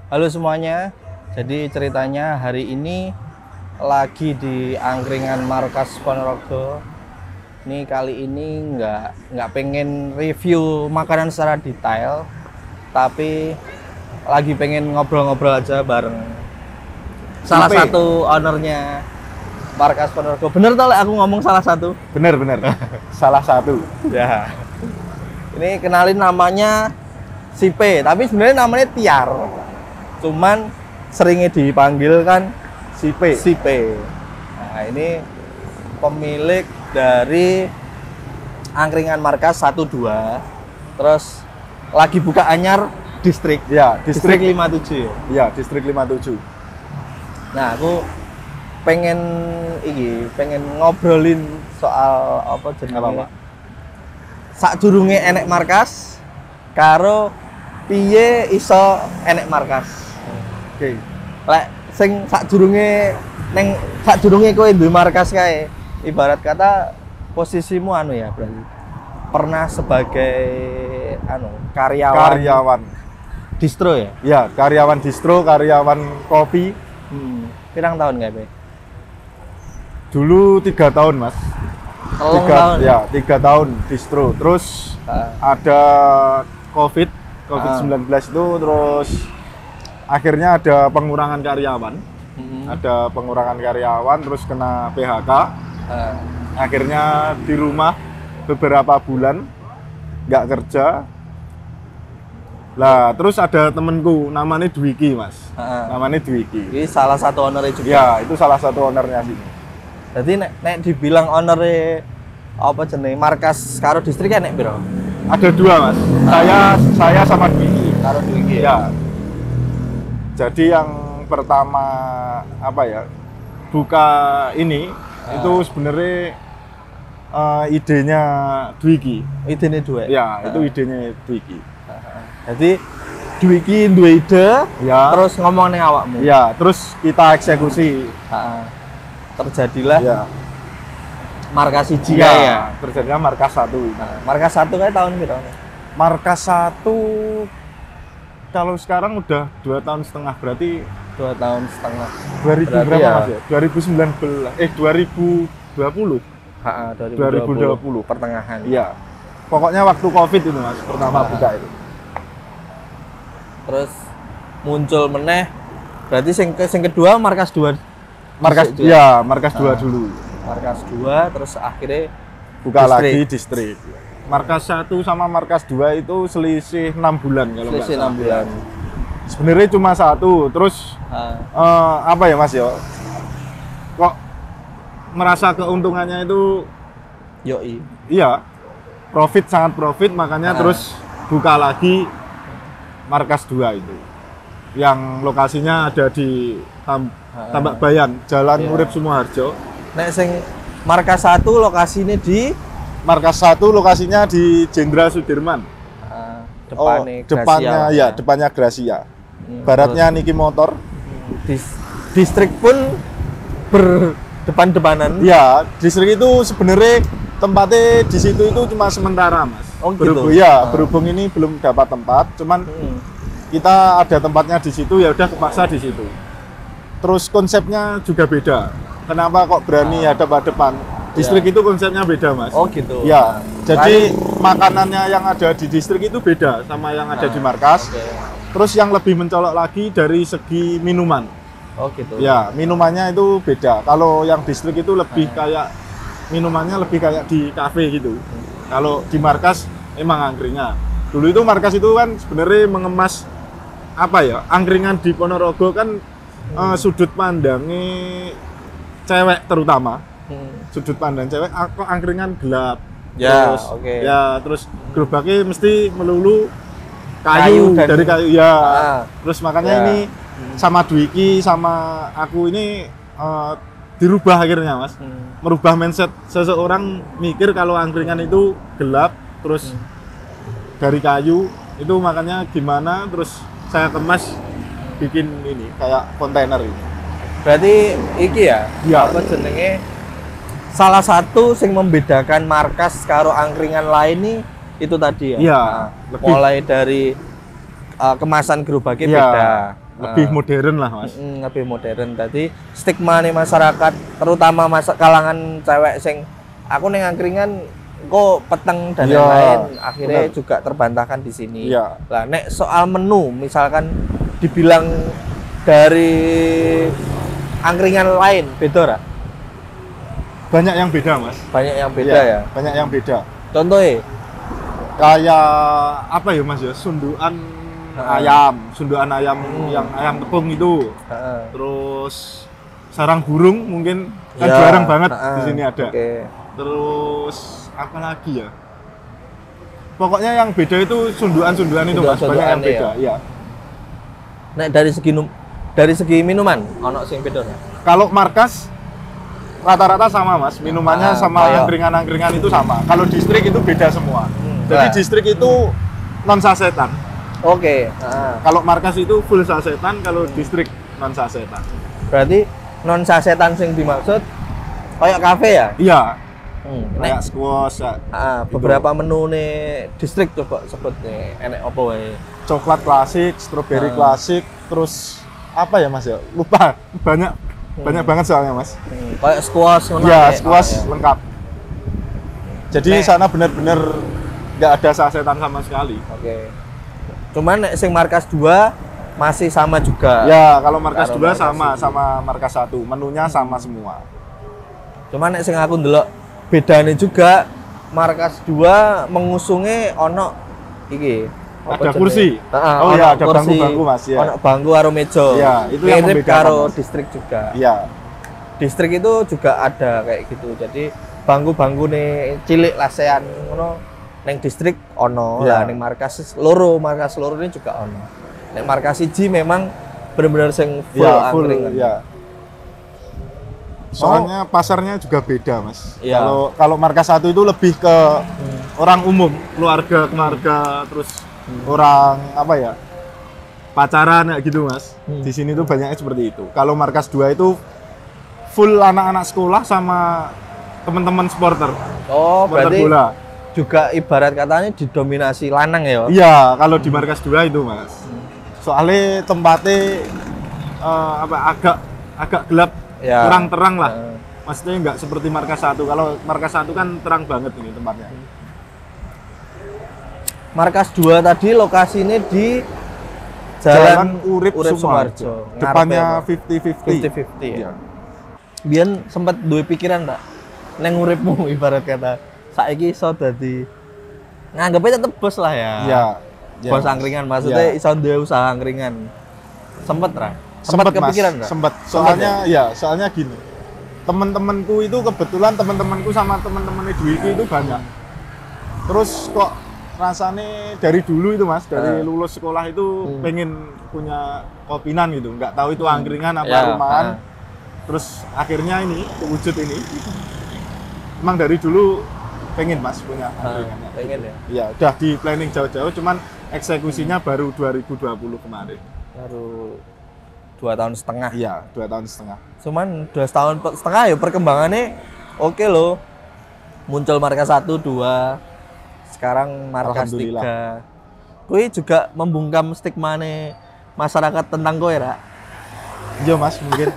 Halo semuanya. Jadi ceritanya hari ini lagi di angkringan markas Ponorogo. Ini kali ini nggak pengen review makanan secara detail, tapi lagi pengen ngobrol-ngobrol aja bareng salah satu ownernya markas Ponorogo. Bener tau aku ngomong salah satu? Bener. Salah satu. Ya. Ini kenalin namanya Sipe, tapi sebenarnya namanya Tiar. Cuman seringnya dipanggil kan Sipe. Nah, ini pemilik dari angkringan markas 12. Terus lagi buka anyar distrik. Ya, Distrik 57 ya. Ya, distrik 57. Nah, aku pengen ngobrolin soal apa jenenge. Sakdurunge enek markas karo piye iso enek markas. Oke. Lek sing sakdurunge kowe duwe markas kae, ibarat kata posisimu ya berarti pernah sebagai karyawan distro ya? Ya, karyawan distro, karyawan kopi. Pirang tahun nggak, Be? Dulu 3 tahun, Mas. 3 tahun. Ya, 3 tahun distro. Terus ada COVID-19 itu, terus akhirnya ada pengurangan karyawan. Ada pengurangan karyawan, terus kena PHK. Akhirnya di rumah beberapa bulan nggak kerja. Lah, terus ada temenku namanya Dwiki, Mas. Namanya Dwiki. Ini salah satu ownernya juga. Ya, itu salah satu ownernya sini. Jadi nek dibilang ownernya apa jenenge markas karo distrik kan nek piro? Ada 2, Mas. Saya sama Dwiki. Karo Dwiki. Ya. Jadi yang pertama buka ini itu sebenarnya idenya Dwiki. Idenya dua. Ya, itu idenya Dwiki. Jadi Dwiki duwe ide, Ya. terus ngomong ning awakmu. Ya, terus kita eksekusi. Terjadilah Ya. markas 1 Ya, ya. terjadinya markas 1. Markas 1 kayak tahun piro? Markas 1 kalau sekarang udah 2 tahun setengah, berarti 2 tahun setengah. 2000 Berarti berapa, ya. Mas ya? 2019 2020. 2020 pertengahan. Iya. Pokoknya waktu Covid itu, Mas, pertama buka itu. Terus muncul meneh berarti sing kedua markas 2. Markas Distrik. ya, markas 2 dulu. Markas 2 terus akhirnya Buka distrik. lagi distrik. Markas 1 sama markas 2 itu selisih 6 bulan kalau nggak selisih salah. 6 bulan. Sebenarnya cuma 1, terus apa ya, Mas ya? Kok merasa keuntungannya itu Yoi. iya, sangat profit, makanya terus buka lagi markas 2 itu. Yang lokasinya ada di Tambak Bayan, Jalan Urip Sumoharjo. Nek sing markas 1 lokasinya di Markas 1 lokasinya di Jenderal Sudirman. Depannya Gracia. depannya Gracia. Baratnya Niki Motor. Distrik pun berdepan-depanan. Ya, distrik itu sebenarnya tempatnya di situ itu cuma sementara, Mas. Oh, gitu. Berhubung ini belum dapat tempat, cuman kita ada tempatnya di situ, ya udah kepaksa di situ. Terus konsepnya juga beda. Kenapa kok berani hadap-hadapan? Distrik itu konsepnya beda, Mas. Oh gitu. Ya, jadi makanannya yang ada di distrik itu beda sama yang ada di markas. Terus yang lebih mencolok lagi dari segi minuman. Oh gitu. Ya, minumannya itu beda. Kalau yang distrik itu lebih kayak minumannya lebih kayak di kafe gitu. Kalau di markas emang angkringan. Dulu itu markas itu kan sebenarnya mengemas angkringan di Ponorogo kan sudut pandangnya cewek terutama. Sudut pandang cewek kok angkringan gelap. Ya, terus oke. ya terus gerobaknya mesti melulu kayu dari kayu ya. Terus makanya ini sama Dwiki sama aku ini dirubah akhirnya, Mas. Merubah mindset seseorang mikir kalau angkringan itu gelap terus dari kayu, itu makanya gimana terus saya kemas bikin ini kayak kontainer ini. Berarti iki ya, Ya. apa jenenge salah satu yang membedakan markas karo angkringan lain nih itu tadi ya. Iya, Mulai dari kemasan gerobaknya Iya, beda. lebih modern lah Mas. Lebih modern. Tadi stigma nih masyarakat, terutama kalangan cewek sing aku ning angkringan kok peteng dan Iya, lain-lain, akhirnya bener. juga terbantahkan di sini. Iya. Lah nek soal menu, misalkan dibilang dari angkringan lain beda ora? Banyak yang beda Mas. Banyak yang beda Iya, ya. banyak yang beda. Contohnya, Kayak apa ya Mas ya, sundukan sundukan ayam yang ayam tepung itu. Terus sarang burung mungkin kan Ya, jarang banget di sini ada. Oke. Terus apa lagi ya? Pokoknya yang beda itu sundukan-sundukan itu Mas, banyak yang beda. Iya. Nek dari segi minuman, ono sing beda ora? Kalau markas rata-rata sama Mas, minumannya sama iya. angkringan-angkringan itu sama. Kalau distrik itu beda semua. Jadi Lah. distrik itu non sasetan. Oke. Kalau markas itu full sasetan, kalau distrik non sasetan. Berarti non sasetan sing dimaksud kayak kafe ya? Iya, Nek kayak squash, beberapa menu nih distrik coba sebut nih, enek apa wae? coklat klasik, strawberry klasik, terus apa ya Mas ya? Lupa, banyak banget soalnya Mas. Kayak squash ngono. Iya, kayak. squash Oh, ya. lengkap. Jadi Nek. sana benar-benar nggak ada sasetan sama sekali. Oke. Cuman nek sing markas 2 masih sama juga. Ya, kalau markas Karo 2 markas sama markas 1, menunya sama semua. Cuman nek sing aku ndelok bedane juga markas 2 mengusungnya ono iki. Ada jenenge? kursi. Oh ono iya, ada kursi, bangku-bangku, Mas, ya. Ono bangku karo meja. Iya, itu yang mirip membedakan, karo Mas. distrik juga. Iya. Distrik itu juga ada kayak gitu. Jadi bangku-bangku nih cilik lasean ngono neng distrik ono. Iya. Lah ning markas loro ini juga ono. Nek markas 1 memang bener-bener sing full Iya, full. angkringan. Iya. Soalnya pasarnya juga beda, Mas. Iya. Kalau markas 1 itu lebih ke orang umum, keluarga, terus orang apa ya? Pacaran ya gitu, Mas. Di sini tuh banyaknya seperti itu. Kalau markas 2 itu full anak-anak sekolah sama teman-teman supporter. Oh, Supporter berarti bola. juga ibarat katanya didominasi lanang ya? Iya, kalau di markas 2 itu, Mas. Soalnya tempatnya agak gelap, Ya. kurang terang lah. Ya. Maksudnya nggak seperti markas 1. Kalau markas 1 kan terang banget ini tempatnya. Markas 2 tadi lokasinya di Jalan Urip Sumarjo. Depannya Ngarepe 50-50. 50-50 ya. Biyen sempat duwe pikiran tak neng uripmu ibarat kata saiki iso dadi nganggepnya tetep bos lah ya. Iya. Bos angkringan maksudnya Iya. iso duwe usaha angkringan. Sempet ra? Sempet, Mas. kepikiran ra? Sempet. Soalnya gini. Teman-temanku itu kebetulan teman-temanku sama teman-temannya Dwiki itu banyak. Terus kok rasanya dari dulu itu, Mas, dari lulus sekolah itu pengen punya kopinan gitu. Nggak tahu itu angkringan apa Ya, rumahan. Terus akhirnya ini terwujud ini. Emang dari dulu pengen, Mas, punya angkringannya. Pengen ya. Iya, udah di planning jauh-jauh, cuman eksekusinya baru 2020 kemarin. Baru 2 tahun setengah. Iya, 2 tahun setengah. Cuman 2 tahun setengah ya perkembangannya oke loh. Muncul markas 1, 2, sekarang markas 3. Kui juga membungkam stigma nih masyarakat tentang kowe ra? Iya, Mas, mungkin.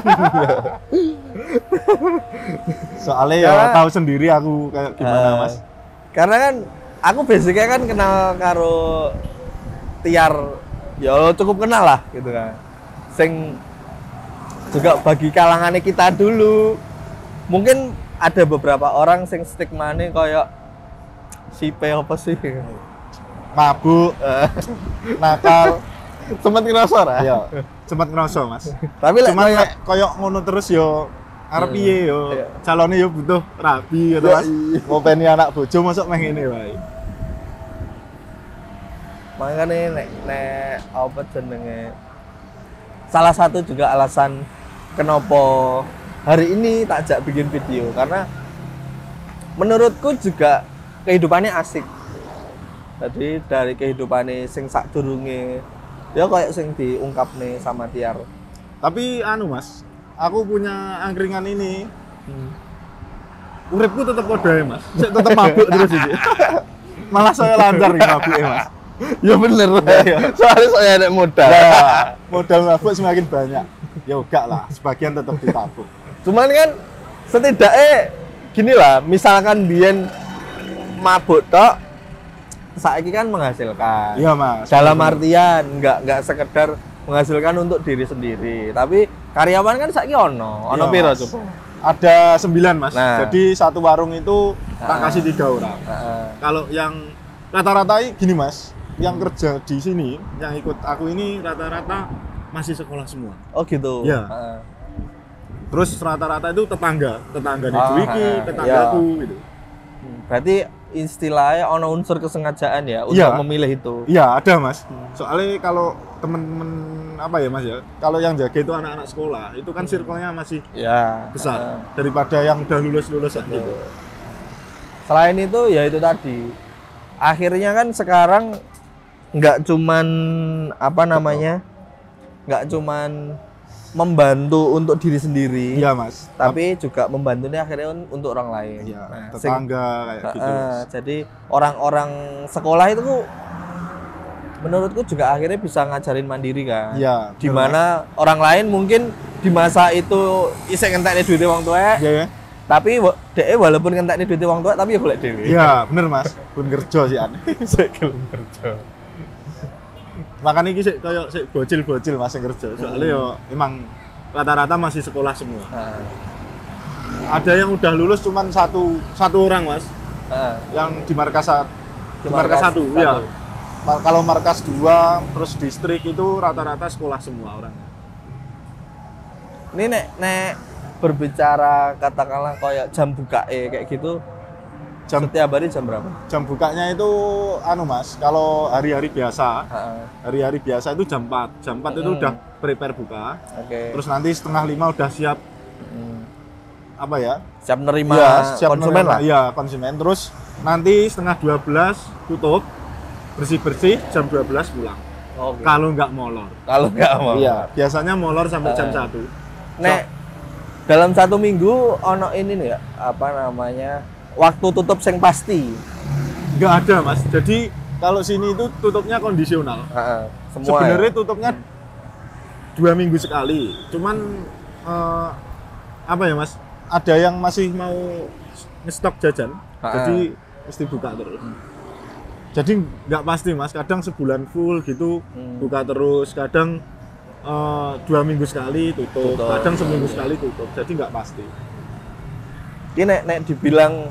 Soalnya ya Karena- tahu sendiri aku kayak gimana, Mas. Karena kan aku basicnya kan kenal karo Tiar, ya cukup kenal lah gitu kan. Sing juga bagi kalangannya kita dulu, mungkin ada beberapa orang sing stigmane kayak si P apa sih? Mabuk, nakal. Sempet ngerasa ra? Iya, sempat ngerasa, Mas. Tapi lek Cuman kayak nek koyo ngono terus yo arep piye yo. Iya. Calone yo butuh rabi gitu, Iya, Mas. iya. Ngopeni anak bojo mosok meh ngene wae. makanya nek apa jenenge, salah satu juga alasan kenapa hari ini tak jak bikin video karena menurutku juga kehidupannya asik. Jadi dari kehidupannya sing sadurunge ya kayak sing diungkap nih sama Tiar. Tapi anu, Mas, aku punya angkringan ini. Uripku tetep kode, Mas. Saya tetep mabuk terus ini. Malah saya lancar iki mabuke, Mas. Ya bener. Soalnya saya ada modal. Nah, modal mabuk semakin banyak. Ya enggak lah, sebagian tetap ditabung. Cuman kan setidaknya gini lah, misalkan biyen mabuk tok, saiki kan menghasilkan. Iya, Mas. Dalam artian nggak sekedar menghasilkan untuk diri sendiri, tapi karyawan kan saiki ono Iya, piro Mas. coba? Ada 9, Mas. Nah. Jadi satu warung itu tak kasih 3 orang. Heeh. Kalau yang rata-rata gini, Mas, yang kerja di sini, yang ikut aku ini rata-rata masih sekolah semua. Oh gitu. Iya. Heeh. Terus rata-rata itu tetangga di Ah, Dwiki, tetanggaku gitu. Berarti istilahnya ono unsur kesengajaan ya untuk Iya. memilih itu. Iya, ada, Mas. Soalnya kalau temen-temen apa ya, Mas ya? Kalau yang jaga itu anak-anak sekolah, itu kan circle-nya masih Ya. besar daripada yang udah lulus-lulusan gitu. Selain itu ya itu tadi. Akhirnya kan sekarang nggak cuman apa namanya? Nggak cuman membantu untuk diri sendiri, Iya, Mas. tapi juga membantunya akhirnya untuk orang lain. Iya, Nah, tetangga kayak gitu. Mas. jadi orang-orang sekolah itu menurutku juga akhirnya bisa ngajarin mandiri kan. Iya. Dimana orang lain mungkin di masa itu isek ngentekne duit wong tuwek, Iya, ya. tapi dhek walaupun ngentekne duit wong tuwek tapi ya golek dhewe. Iya, bener, Mas. Pun kerja sih aneh. Sik gelem kerja. Makanya ini sih kayak sih bocil-bocil masih kerja. Soalnya yo emang rata-rata masih sekolah semua. Nah, Ada yang udah lulus cuman satu orang, Mas. nah. Yang di markas Di markas markas 1. satu. Iya. Kalau markas 2 terus distrik itu rata-rata sekolah semua orangnya. Ini nek berbicara katakanlah kayak jam buka kayak gitu, setiap hari jam berapa? Jam bukanya itu anu, Mas, kalau hari-hari biasa, Heeh. hari-hari biasa itu jam 4. Jam 4 itu udah prepare buka. Oke. Terus nanti setengah 5 udah siap apa ya? Siap nerima Siap konsumen menerima. lah. Iya, konsumen. Terus nanti setengah 12 tutup, bersih-bersih, jam 12 pulang. Oke. Kalau nggak molor. Kalau nggak mau. Iya, biasanya molor sampai jam 1. Nek dalam 1 minggu ono ini nih ya, apa namanya? Waktu tutup sing pasti. Nggak ada, Mas. Jadi kalau sini itu tutupnya kondisional. Heeh. Semua. Sebenarnya ya? tutupnya 2 minggu sekali. Cuman apa ya, Mas? Ada yang masih mau ngestok jajan, jadi mesti buka terus. Jadi nggak pasti, Mas. Kadang sebulan full gitu buka terus. Kadang 2 minggu sekali tutup. Kadang seminggu sekali tutup. Jadi nggak pasti. Ini nek dibilang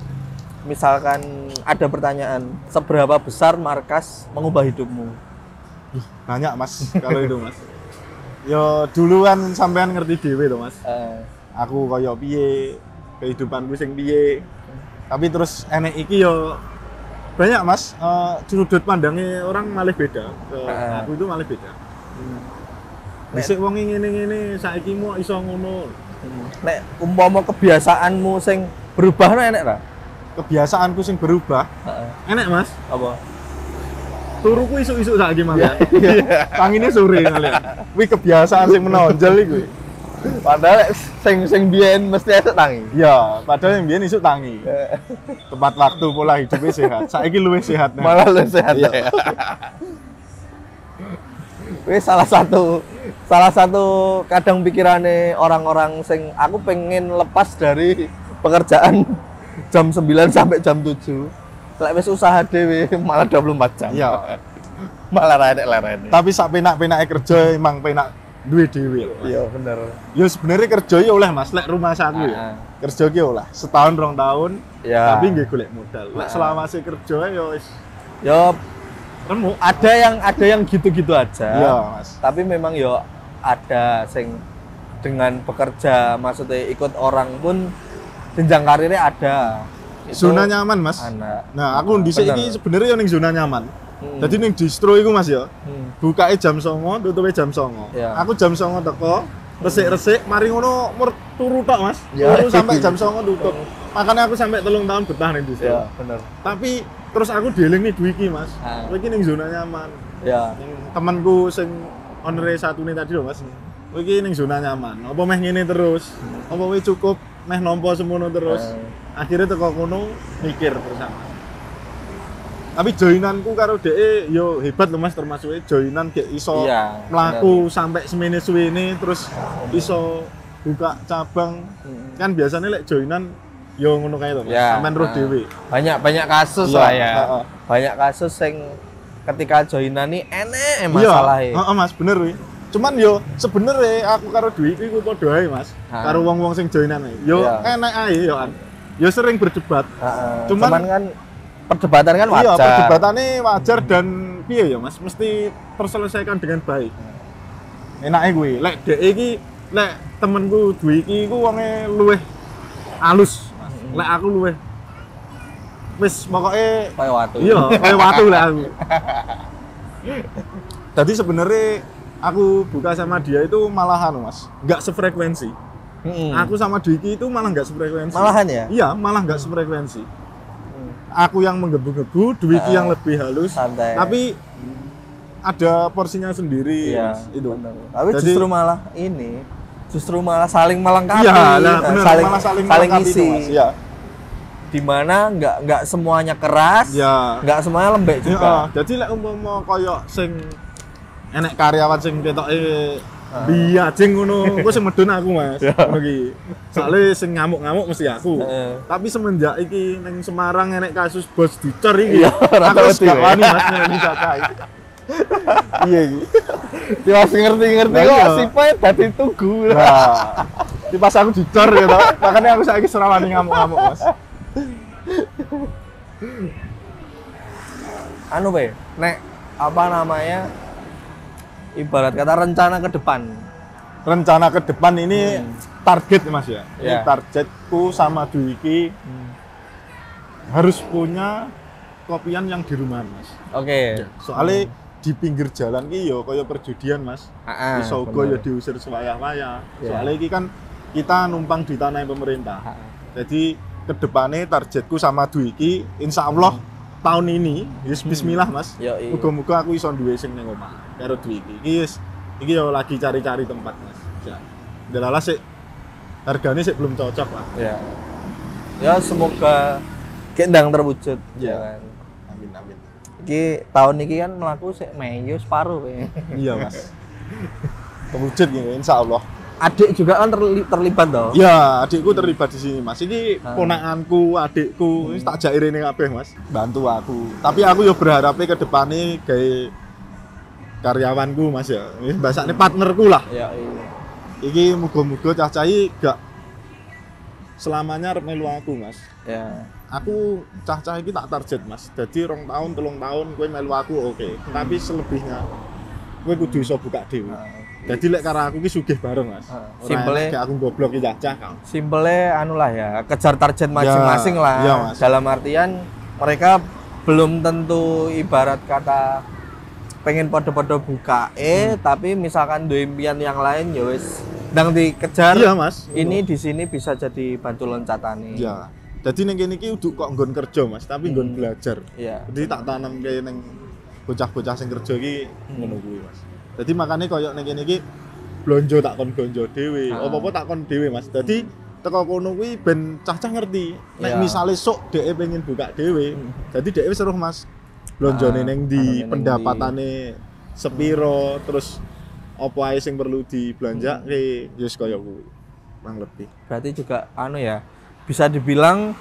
misalkan ada pertanyaan, seberapa besar markas mengubah hidupmu? Banyak, Mas, kalau itu, Mas. Yo dulu kan sampean ngerti dhewe to, Mas. Aku kaya piye, kehidupanku sing piye. Tapi terus enek iki yo banyak, Mas. Sudut pandangnya orang malah beda. Aku itu malah beda. Dhisik wong ngene-ngene, saiki mau iso ngono. Nek umpama kebiasaanmu sing berubah enek ra? Kebiasaanku sing berubah. Enek, Mas. Apa? Turuku isuk-isuk saiki malah. Tangine sore kalian. Kuwi kebiasaan sing menonjol iki. Padahal sing biyen mesti esuk tangi. Iya, padahal yang biyen isuk tangi. Tepat waktu, pola hidupnya sehat. Saiki luwih sehat. Malah lu sehat ya. Wis salah satu kadang pikirannya orang-orang sing aku pengen lepas dari pekerjaan jam 9 sampai jam 7. Lek wis usaha dhewe malah 24 jam. Iya. Malah rene-rene. Tapi sak penak-penake kerja emang penak duwe dhewe. Iya bener. Ya sebenarnya kerja ya oleh, Mas, lek rumah saku ya. Kerja ki oleh setahun 2 tahun, Ya. tapi nggih golek modal. Lek selama si kerja ya wis Yo remuk. ada yang gitu-gitu aja. Iya, Mas. Tapi memang yo ada sing dengan bekerja maksudnya ikut orang pun jenjang karirnya ada. Itu Zona nyaman, Mas. anak. Nah, aku dhisik Bener. iki sebenarnya ning zona nyaman. Jadi ning distro iku, Mas ya. Bukake jam 09.00, tutupe jam 09.00. Ya. Aku jam 09.00 teko, resik-resik, mari ngono turu tok, Mas. Ya. Turu sampai jam 09.00 tutup. Makanya aku sampai 3 tahun betah ning distro. Ya, bener. Tapi terus aku dieling nih Dwiki, Mas. Ah. Kowe iki ning zona nyaman. Ya. Ning temanku sing owner satu nih tadi lho, Mas. Kowe iki ning zona nyaman. Apa meh ngene terus? Apa kowe cukup meh nampa semono terus? Akhirnya teko kono mikir bersama. Tapi joinanku karo DE yo hebat loh Mas, termasuk joinan kayak iso mlaku sampai semene suwene terus iso buka cabang. Kan biasanya lek joinan yo ngono kae to Mas, sampean roh dhewe. Banyak kasus lah ya. Banyak kasus yang ketika joinan nih enek masalahnya. Iya, Mas, bener wi. Cuman yo sebenarnya aku karo Dwi iku padha ae Mas. Karo wong-wong sing joinan yo enek ae yo kan. Yo sering berdebat. Cuman kan perdebatan kan wajar. Iya, perdebatannya wajar dan piye ya Mas, mesti terselesaikan dengan baik. Enake kuwi, lek dhek iki lek temenku Dwi iki iku wonge luwih alus, Mas. Lek aku luwih wis pokoke kaya watu. Iya, kaya watu lek aku. Jadi sebenarnya aku buka sama dia itu malahan Mas, enggak sefrekuensi. Aku sama Dwiki itu malah enggak sefrekuensi. Malahan ya? Iya, malah enggak sefrekuensi. Aku yang menggebu-gebu, Dwiki yang lebih halus. Santai. Tapi ada porsinya sendiri, Mas. Itu. Tapi jadi, justru malah saling melengkapi. Iya, nah, bener, malah saling melengkapi isi. Itu, Mas. Ya. Dimana nggak semuanya keras, nggak semuanya lembek juga. Jadi lek umpama koyo sing enek karyawan sing ketoke biajeng ngono, engko sing medun aku Mas. Ngono iki. Soale sing ngamuk-ngamuk mesti aku. Tapi semenjak iki ning Semarang enek kasus bos dicor iki. Aku wis gak wani Mas ngene cacai. Iya iki. Dia masih ngerti-ngerti kok sipe dadi tugu. Nah. Di pas aku dicor ya toh. Makanya aku saiki serawani ngamuk-ngamuk Mas. Anu Pe, nek apa namanya? Ibarat kata rencana ke depan. Rencana ke depan ini target Mas ya. Ini targetku sama Dwiki harus punya kopian yang di rumah Mas. Oke. Soalnya di pinggir jalan ki yo kaya perjudian Mas. Iso uga yo diusir sewayah-wayah. Soalnya iki kan kita numpang di tanah pemerintah. Jadi ke depannya targetku sama Dwiki insyaallah tahun ini, bismillah Mas. Muga-muga aku iso duwe sing ning omah karo Dwiki. Iki yo lagi cari-cari tempat Mas. Ya. Delala sik harganya sik belum cocok lah. Ya semoga kendang terwujud. Ya. Amin. Iki tahun ini kan melaku sik meyo separuh Pe. Iya Mas. Terwujud gitu insyaallah. Adik juga kan terlibat toh? Ya, adikku terlibat di sini Mas. Ini ponakanku, adikku, tak jairene kabeh Mas. Bantu aku. Tapi aku yo berharapnya ke depannya kayak karyawanku Mas ya. Ini bahasane partnerku lah. Iya. Iki muga-muga cah-cahi gak selamanya arep melu aku Mas. Ya. Aku cah-cah iki tak target Mas. Jadi 2 tahun, 3 tahun kowe melu aku oke. Tapi selebihnya kowe kudu iso buka dhewe. Jadi lek karo aku ki sugih bareng Mas. Simple kayak aku goblok ki cah-cah kan. Simple anu lah ya, kejar target masing-masing lah. Iya, Mas. Dalam artian mereka belum tentu ibarat kata pengen podo-podo buka tapi misalkan duwe impian yang lain ya wis ndang dikejar. Iya Mas. Ini di sini bisa jadi batu loncatane. Iya. Jadi ning kene iki kudu kok nggon kerja Mas, tapi nggon belajar. Iya. Jadi tak tanam kayak ning bocah-bocah sing kerja iki ngono kuwi Mas. Jadi makanya koyo ning kene iki blonjo tak kon blonjo dhewe, apa-apa tak kon dhewe Mas. Jadi teko kono kuwi ben cah-cah ngerti. Nek misale sok dhek pengen buka dhewe, jadi dhek wis seru Mas. Blonjone ning ndi, pendapatane sepiro, terus apa ae sing perlu dibelanjake, wis koyo kuwi. Kurang lebih. Berarti juga anu ya, bisa dibilang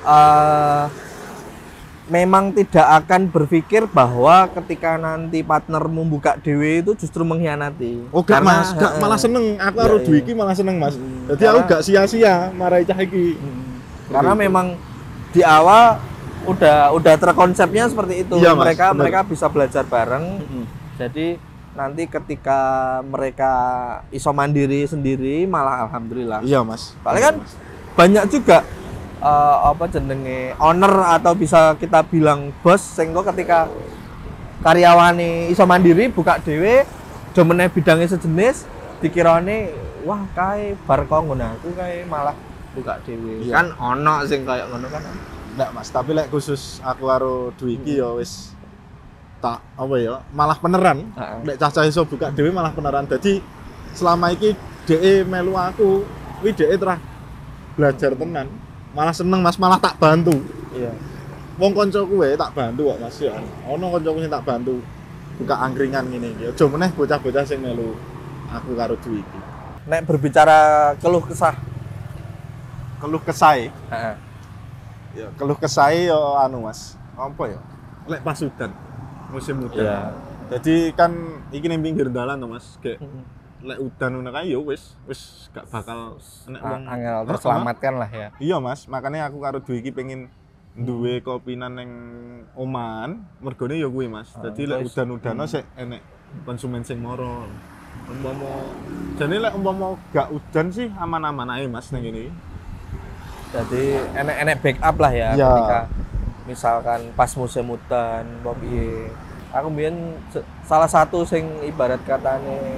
memang tidak akan berpikir bahwa ketika nanti partner membuka dewe itu justru mengkhianati. Oh gak Mas, gak malah seneng. Aku karo Dwiki malah seneng Mas. Jadi aku gak sia-sia marahi cah iki. Karena memang di awal udah terkonsepnya seperti itu. Iya, Mas, mereka bisa belajar bareng. Jadi nanti ketika mereka iso mandiri sendiri malah alhamdulillah. Iya Mas. Soalnya kan banyak juga apa jenenge owner atau bisa kita bilang bos sehingga ketika karyawane iso mandiri buka dhewe domene bidangnya sejenis dikirane wah kae bar kok ngono aku kae malah buka dhewe. Kan ono sing kayak ngono kan. Ndak Mas, tapi lek khusus aku karo Dwiki ya wis tak apa ya malah beneran. Lek cah-cah iso buka dhewe malah beneran. Jadi selama iki dhek melu aku kuwi dhek terus belajar tenan. Malah seneng Mas, malah tak bantu. Iya. wong koncoku wae tak bantu kok Mas ya. Ono koncoku sing tak bantu buka angkringan ngene iki. Aja meneh bocah-bocah sing melu aku karo Dwi iki. Nek berbicara keluh kesah, Keluh kesae. heeh. Ya keluh kesae ya anu Mas. Apa ya? Lek pas udan, musim udan. Iya. Jadi kan iki ning pinggir dalan to Mas. Kayak lek udan ngono kae ya wis gak bakal nek wong Angel terselamatkan lah ya. Iya Mas, makanya aku karo Dwi iki pengen duwe kopinan ning omahan, mergone ya kuwi Mas. Dadi lek udan-udano sik enek konsumen sing moro. Umpama jane lek umpama gak udan sih aman-aman ae Mas ning ngene iki. Jadi enek backup lah ya Iya. ketika misalkan pas musim udan, apa piye. Aku mbiyen salah satu sing ibarat katane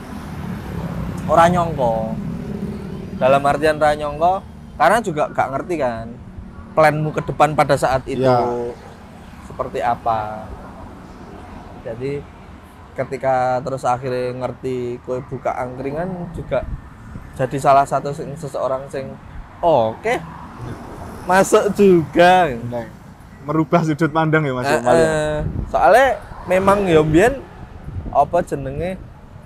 ora nyongko. Dalam artian ora nyongko karena juga gak ngerti kan planmu ke depan pada saat itu Iya. seperti apa. Jadi ketika terus akhirnya ngerti kowe buka angkringan juga jadi salah satu seseorang sing oke masuk juga. Nah, merubah sudut pandang ya Mas Omal ya. Soalnya memang ya mbiyen apa jenenge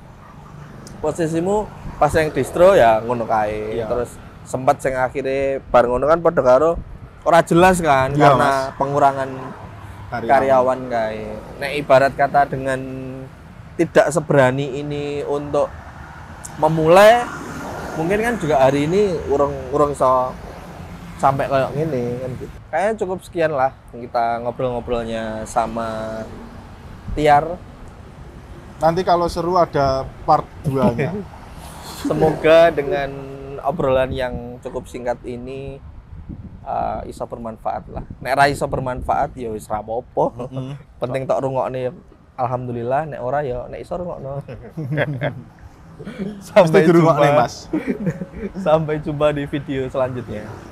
posisimu pas yang distro ya ngono kae. Iya. Terus sempat sing akhirnya bar ngono kan padha karo ora jelas kan Iya, karena Mas. pengurangan karyawan kae. Nek ibarat kata dengan tidak seberani ini untuk memulai mungkin kan juga hari ini urung so sampai kayak gini kan gitu. Kayaknya cukup sekian lah kita ngobrol-ngobrolnya sama Tiar. Nanti kalau seru ada part 2-nya. Semoga dengan obrolan yang cukup singkat ini iso bermanfaat lah. Nek ra iso bermanfaat ya wis ra apa-apa. Penting tok rungokne alhamdulillah, nek ora ya nek iso rungokno. Sampai dirungokne Mas. Sampai jumpa di video selanjutnya.